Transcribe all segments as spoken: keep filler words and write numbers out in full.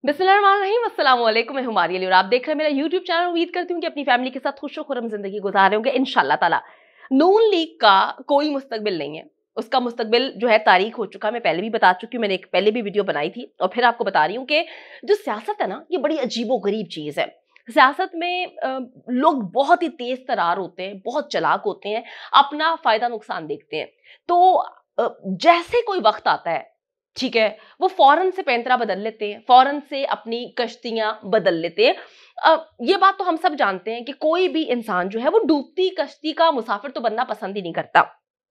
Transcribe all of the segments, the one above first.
बिस्मिल्लाहिर्रहमानिर्रहीम, अस्सलाम वालेकुम। मैं हूं मारिया और आप देख रहे हैं मेरा यूट्यूब चैनल। उम्मीद करती हूँ कि अपनी फैमिली के साथ खुशो-खुर्रम जिंदगी गुजार रहे होंगे इंशाल्लाह ताला। नून लीग का कोई मुस्तकबिल नहीं है, उसका मुस्तकबिल जो है तारीख हो चुका है। मैं पहले भी बता चुकी हूँ, मैंने एक पहले भी वीडियो बनाई थी और फिर आपको बता रही हूँ कि जो सियासत है ना, ये बड़ी अजीबो-गरीब चीज है। सियासत में अ, लोग बहुत ही तेज तरार होते हैं, बहुत चालाक होते हैं, अपना फायदा नुकसान देखते हैं। तो अ, जैसे कोई वक्त आता है, ठीक है, वो फौरन से पैंतरा बदल लेते हैं, फौरन से अपनी कश्तियां बदल लेते हैं। अब ये बात तो हम सब जानते हैं कि कोई भी इंसान जो है वो डूबती कश्ती का मुसाफिर तो बनना पसंद ही नहीं करता।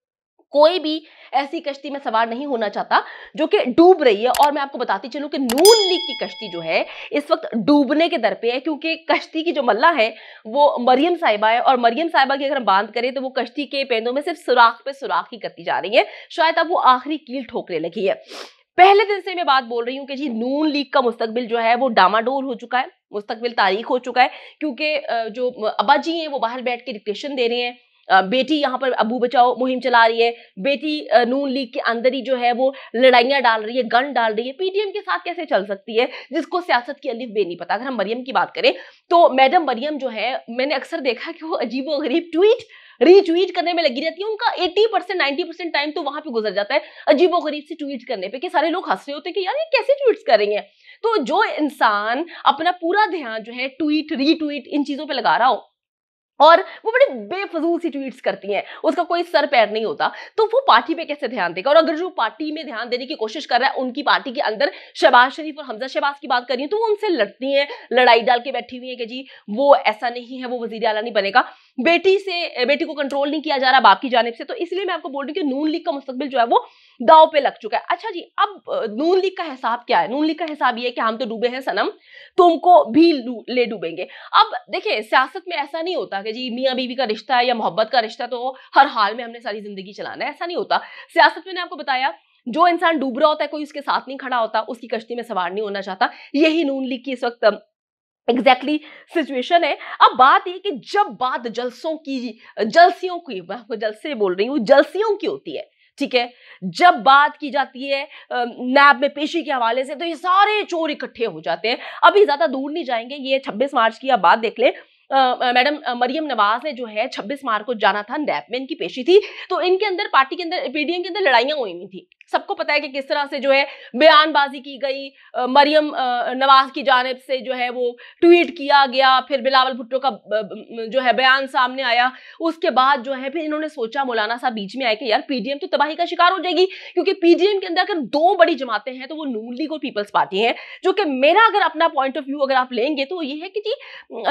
कोई भी ऐसी कश्ती में सवार नहीं होना चाहता जो कि डूब रही है। और मैं आपको बताती चलूं कि नून लीग की कश्ती जो है इस वक्त डूबने के दर पे है, क्योंकि कश्ती की जो मल्ला है वो मरियम साहिबा है। और मरियम साहिबा की अगर हम बात करें तो वो कश्ती के पेंदों में सिर्फ सुराख पे सुराख ही करती जा रही है, शायद अब वो आखिरी कील ठोकने लगी है। पहले दिन से मैं बात बोल रही हूँ कि जी नून लीग का मुस्तकबिल जो है वो डामाडोल हो चुका है, मुस्तकबिल तारीख हो चुका है, क्योंकि जो अब्बा जी हैं वो बाहर बैठ के डिक्टेशन दे रहे हैं। बेटी यहाँ पर अबू बचाओ मुहिम चला रही है, बेटी नून लीग के अंदर ही जो है वो लड़ाइयां डाल रही है, गन डाल रही है। पीडीएम के साथ कैसे चल सकती है जिसको सियासत की अलिफ बे नहीं पता। अगर हम मरियम की बात करें तो मैडम मरियम जो है, मैंने अक्सर देखा कि वो अजीबो गरीब ट्वीट रीट्वीट करने में लगी रहती है। उनका अस्सी परसेंट नब्बे परसेंट टाइम तो वहां पे गुजर जाता है अजीबो गरीब से ट्वीट करने पे, कि सारे लोग हंस रहे होते हैं कि यार ये कैसे ट्वीट्स कर रही हैं। तो जो इंसान अपना पूरा ध्यान जो है ट्वीट रीट्वीट इन चीजों पे लगा रहा हो और वो बड़ी बेफजूल सी ट्वीट्स करती हैं, उसका कोई सर पैर नहीं होता, तो वो पार्टी पे कैसे ध्यान देगा। और अगर जो पार्टी में ध्यान देने की कोशिश कर रहा है, उनकी पार्टी के अंदर शहबाज शरीफ और हमजा शहबाज की बात कर रही हूँ, तो वो उनसे लड़ती हैं, लड़ाई डाल के बैठी हुई है कि जी वो ऐसा नहीं है, वो वजीर आला नहीं बनेगा। बेटी से बेटी को कंट्रोल नहीं किया जा रहा बाप की जानिब से। तो इसलिए मैं आपको बोल रही हूँ कि नून लीग का मुस्तकबिल जो है वो दाव पे लग चुका है। अच्छा जी, अब नून लीग का हिसाब क्या है? नून लीग का हिसाब ये है कि हम तो डूबे हैं सनम, तुमको भी ले डूबेंगे। अब देखिए, सियासत में ऐसा नहीं होता कि जी मियां बीवी का रिश्ता है या मोहब्बत का रिश्ता तो हर हाल में हमने सारी जिंदगी चलाना है, ऐसा नहीं होता। सियासत में, ने आपको बताया, जो इंसान डूब रहा होता है, कोई उसके साथ नहीं खड़ा होता, उसकी कश्ती में सवार नहीं होना चाहता। यही नून लीग की इस वक्त एग्जैक्टली exactly सिचुएशन है। अब बात ये कि जब बात जलसों की, जलसियों की, मैं आपको जलसे बोल रही हूँ, जलसियों की होती है, ठीक है, जब बात की जाती है नैब में पेशी के हवाले से, तो ये सारे चोर इकट्ठे हो जाते हैं। अभी ज्यादा दूर नहीं जाएंगे, ये छब्बीस मार्च की आप बात देख लें। मैडम मरियम नवाज ने जो है छब्बीस मार्च को जाना था, नैब में इनकी पेशी थी, तो इनके अंदर पार्टी के अंदर पीडीएम के अंदर लड़ाइयां हुई हुई थी। सबको पता है कि किस तरह से जो है बयानबाजी की गई, मरियम नवाज की जानिब से जो है वो ट्वीट किया गया, फिर बिलावल भुट्टो का जो है बयान सामने आया। उसके बाद जो है फिर इन्होंने सोचा, मौलाना साहब बीच में आए कि यार पीडीएम तो तबाही का शिकार हो जाएगी, क्योंकि पीडीएम के अंदर अगर दो बड़ी जमातें हैं तो वो नून लीग और पीपल्स पार्टी है। जो कि मेरा अगर अपना पॉइंट ऑफ व्यू अगर आप लेंगे तो ये है कि जी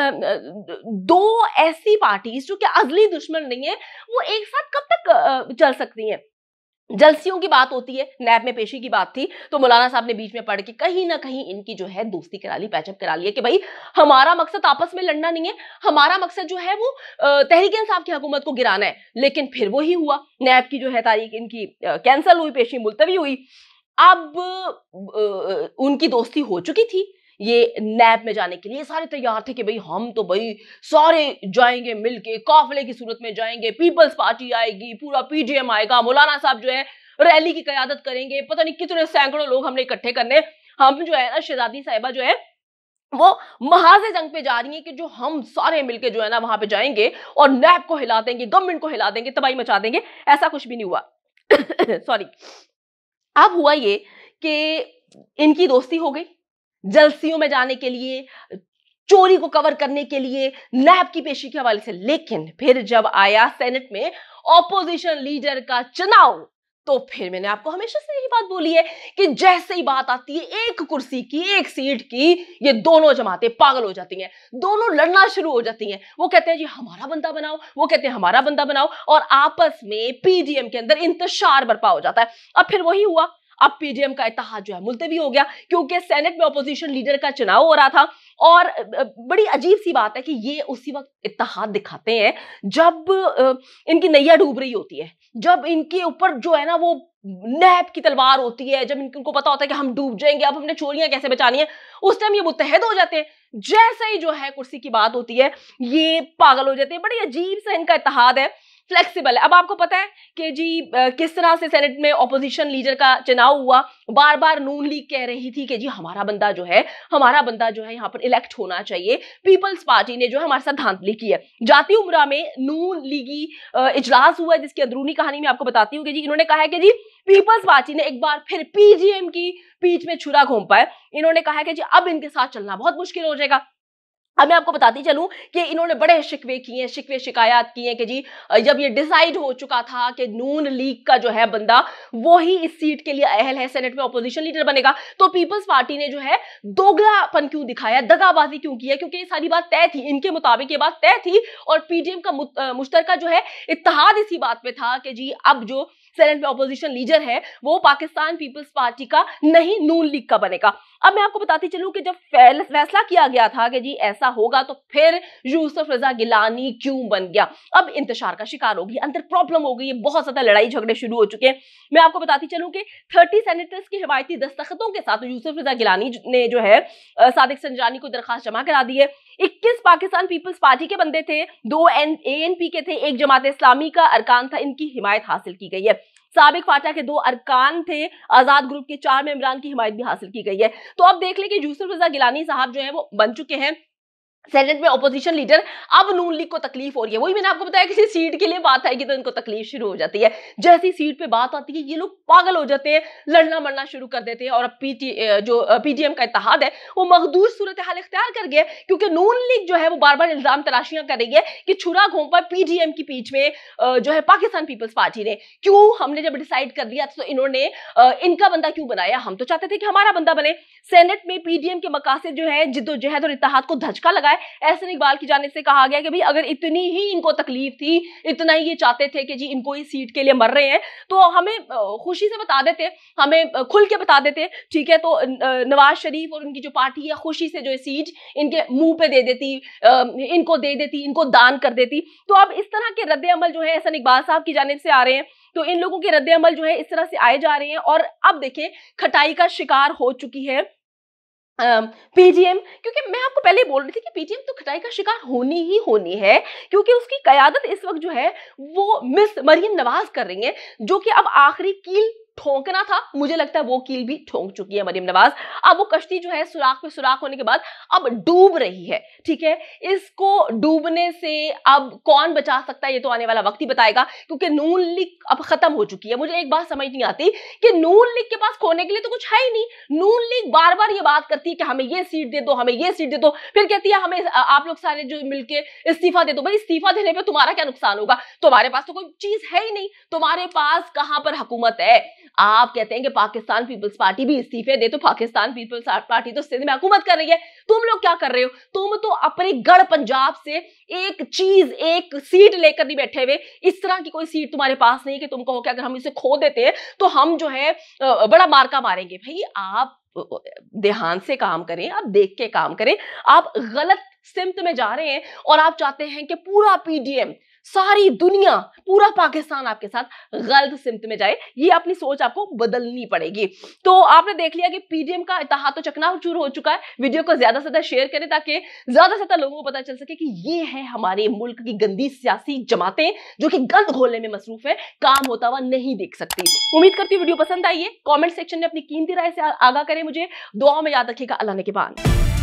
दो ऐसी पार्टीज जो कि अजली दुश्मन नहीं है, वो एक साथ कब तक चल सकती हैं। जलसियों की बात होती है, नैब में पेशी की बात थी, तो मौलाना साहब ने बीच में पढ़ के कहीं ना कहीं इनकी जो है दोस्ती करा ली, पैचअप करा लिया कि भाई हमारा मकसद आपस में लड़ना नहीं है, हमारा मकसद जो है वो तहरीक इंसाफ की हुकूमत को गिराना है। लेकिन फिर वो ही हुआ, नैब की जो है तारीख इनकी कैंसिल हुई, पेशी मुलतवी हुई। अब उनकी दोस्ती हो चुकी थी, ये नैब में जाने के लिए सारे तैयार थे कि भाई हम तो भाई सारे जाएंगे मिलके, काफिले की सूरत में जाएंगे, पीपल्स पार्टी आएगी, पूरा पीडीएम आएगा, मौलाना साहब जो है रैली की क़यादत करेंगे, पता नहीं कितने सैकड़ों लोग हमने इकट्ठे करने। हम जो है ना, शहजादी साहिबा जो है वो महाजे जंग पे जा रही है कि जो हम सारे मिलके जो है ना वहां पे जाएंगे और नैब को हिला देंगे, गवर्नमेंट को हिला देंगे, तबाही मचा देंगे। ऐसा कुछ भी नहीं हुआ। सॉरी। अब हुआ ये कि इनकी दोस्ती हो गई, जलसियों में जाने के लिए, चोरी को कवर करने के लिए, नैब की पेशी के हवाले से। लेकिन फिर जब आया सेनेट में ऑपोजिशन लीडर का चुनाव, तो फिर मैंने आपको हमेशा से यही बात बोली है कि जैसे ही बात आती है एक कुर्सी की, एक सीट की, ये दोनों जमातें पागल हो जाती हैं, दोनों लड़ना शुरू हो जाती हैं। वो कहते हैं जी हमारा बंदा बनाओ, वो कहते हैं हमारा बंदा बनाओ, और आपस में पीडीएम के अंदर इंतशार बर्पा हो जाता है। अब फिर वही हुआ, अब पीडीएम का इत्तेहाद जो है मुलतवी हो गया, क्योंकि सेनेट में ऑपोजिशन लीडर का चुनाव हो रहा था। और बड़ी अजीब सी बात है कि ये उसी वक्त इत्तेहाद दिखाते हैं जब इनकी नैया डूब रही होती है, जब इनके ऊपर जो है ना वो नैब की तलवार होती है, जब इनको पता होता है कि हम डूब जाएंगे, अब हमने चोरियां कैसे बचानी है, उस टाइम ये मुत्तहद हो जाते हैं। जैसे ही जो है कुर्सी की बात होती है, ये पागल हो जाते हैं। बड़ी अजीब सा इनका इत्तेहाद है। फ्लेक्सिबल है। अब आपको पता है कि जी आ, किस तरह से सेनेट में ऑपोजिशन लीडर का चुनाव हुआ। बार बार नून लीग कह रही थी कि जी हमारा बंदा जो है हमारा बंदा जो है यहाँ पर इलेक्ट होना चाहिए। पीपल्स पार्टी ने जो है हमारे साथ धांधली की है। जाती उमरा में नून लीगी इजलास हुआ है, जिसकी अंदरूनी कहानी मैं आपको बताती हूँ कि जी इन्होंने कहा है कि जी पीपल्स पार्टी ने एक बार फिर पीडीएम की पीठ में छुरा घोंपा है। इन्होंने कहा है कि जी अब इनके साथ चलना बहुत मुश्किल हो जाएगा। अब मैं आपको बताती चलूं कि इन्होंने बड़े शिकवे किए शिकवे शिकायत किए कि जी जब ये डिसाइड हो चुका था कि नून लीग का जो है बंदा वो ही इस सीट के लिए अहल है, सेनेट में ऑपोजिशन लीडर बनेगा, तो पीपल्स पार्टी ने जो है दोगलापन क्यों दिखाया, दगाबाजी क्यों की है, क्योंकि ये सारी बात तय थी, इनके मुताबिक ये बात तय थी। और पीडीएम का मुश्तरका जो है इत्तेहाद इसी बात पे था कि जी अब जो सेनेट में ऑपोजिशन लीडर है वो पाकिस्तान पीपल्स पार्टी का नहीं, नून लीग का बनेगा। अब मैं आपको बताती चलूं कि जब फैसला किया गया था कि जी ऐसा होगा तो फिर यूसुफ रजा गिलानी क्यों बन गया। अब इंतशार का शिकार होगी, अंदर प्रॉब्लम हो गई है, बहुत ज्यादा लड़ाई झगड़े शुरू हो चुके हैं। मैं आपको बताती चलूं कि तीस सेनेटर्स की हिमायती दस्तखतों के साथ यूसुफ रजा गिलानी ने जो है सादिक संजानी को दरखास्त जमा करा दी है। इक्कीस पाकिस्तान पीपल्स पार्टी के बंदे थे, दो एएनपी के थे, एक जमात इस्लामी का अरकान था, इनकी हिमायत हासिल की गई है। साबिक फाटा के दो अरकान थे, आजाद ग्रुप के चार मेंबरान की हिमायत भी हासिल की गई है। तो अब देख लें कि यूसुफ रजा गिलानी साहब जो है वो बन चुके हैं सेनेट में ऑपोजिशन लीडर। अब नून लीग को तकलीफ हो रही है। वही मैंने आपको बताया, किसी सीट के लिए बात आएगी तो इनको तकलीफ शुरू हो जाती है। जैसी सीट पे बात आती है ये लोग पागल हो जाते हैं, लड़ना मरना शुरू कर देते हैं। और अब पीटी जो पीडीएम का इत्तेहाद है वो मखदूर सूरत हाल इख्तियार कर गया, क्योंकि नून लीग जो है वो बार बार इल्जाम तराशियां कर रही है कि छुरा घोंपा पीडीएम की पीठ में जो है पाकिस्तान पीपल्स पार्टी ने। क्यों? हमने जब डिसाइड कर दिया तो इन्होंने इनका बंदा क्यों बनाया? हम तो चाहते थे कि हमारा बंदा बने। सेनेट में पीडीएम के मकासद जो है जिद्दोजहद और इत्तेहाद को धचका लगा। एहसन इकबाल की जानिब से कहा गया कि भाई अगर इतनी ही इनको तकलीफ थी, इतना ही ये चाहते थे कि जी इनको इस सीट के लिए मर रहे हैं, तो हमें खुशी से बता देते, हमें खुल के बता देते, ठीक है। तो नवाज शरीफ और उनकी जो पार्टी है खुशी से जो सीट इनके मुंह पे दे देती, इनको दे देती, इनको दान कर देती। तो अब इस तरह के रद्द अमल जो है एहसन इकबाल साहब की जानिब से आ रहे हैं। तो इन लोगों के रद्द अमल जो है इस तरह से आए जा रहे हैं। और अब देखें खटाई का शिकार हो चुकी है पीडीएम, क्योंकि मैं आपको पहले बोल रही थी कि पीडीएम तो खटाई का शिकार होनी ही होनी है, क्योंकि उसकी कयादत इस वक्त जो है वो मिस मरियम नवाज कर रही है, जो कि अब आखिरी कील ठोंकना था, मुझे लगता है वो कील भी ठोंक चुकी है मरियम नवाज। अब वो कश्ती जो है सुराख पे सुराख होने के बाद अब डूब रही है, ठीक है। इसको डूबने से अब कौन बचा सकता है ये तो आने वाला वक्त ही बताएगा, क्योंकि नून लीग अब खत्म हो चुकी है। मुझे एक बात समझ नहीं आती कि नून लीग के पास खोने के लिए तो कुछ है ही नहीं। नून लीग बार बार ये बात करती है कि हमें ये सीट दे दो, हमें ये सीट दे दो, फिर कहती है हमें आप लोग सारे जो मिलके इस्तीफा दे दो। भाई इस्तीफा देने पर तुम्हारा क्या नुकसान होगा? तुम्हारे पास तो कोई चीज है ही नहीं, तुम्हारे पास कहां पर हुकूमत है? आप कहते हैं कि पाकिस्तान पीपल्स पार्टी भी इस्तीफे दे, तो पाकिस्तान पीपल्स पार्टी तो सिंध में हुकूमत कर रही है। तुम लोग क्या कर रहे हो? तुम तो अपने गढ़ पंजाब से एक चीज, एक सीट लेकर नहीं बैठे हुए। इस तरह की कोई सीट तुम्हारे पास नहीं कि तुम कहो कि अगर हम इसे खो देते हैं तो हम जो है बड़ा मार्का मारेंगे। भाई आप ध्यान से काम करें, आप देख के काम करें। आप गलत सिमत में जा रहे हैं और आप चाहते हैं कि पूरा पीडीएम, सारी दुनिया, पूरा पाकिस्तान आपके साथ गलत सिमत में जाए। ये अपनी सोच आपको बदलनी पड़ेगी। तो आपने देख लिया कि पीडीएम का इत्तेहाद तो चकनाचूर हो चुका है। वीडियो को ज्यादा से ज्यादा शेयर करें ताकि ज्यादा से ज्यादा लोगों को पता चल सके कि ये है हमारे मुल्क की गंदी सियासी जमातें जो कि गंद घोलने में मसरूफ है, काम होता हुआ नहीं देख सकती। उम्मीद करती हूँ वीडियो पसंद आई है। कॉमेंट सेक्शन में अपनी कीमती राय से आगाह करें मुझे। दुआ में याद रखिएगा। अल्लाह ने के बाद।